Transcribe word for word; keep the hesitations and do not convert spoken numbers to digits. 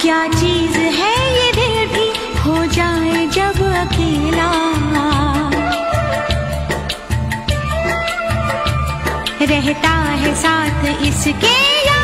क्या चीज है ये दिल भी हो जाए जब अकेला, रहता है साथ इसके या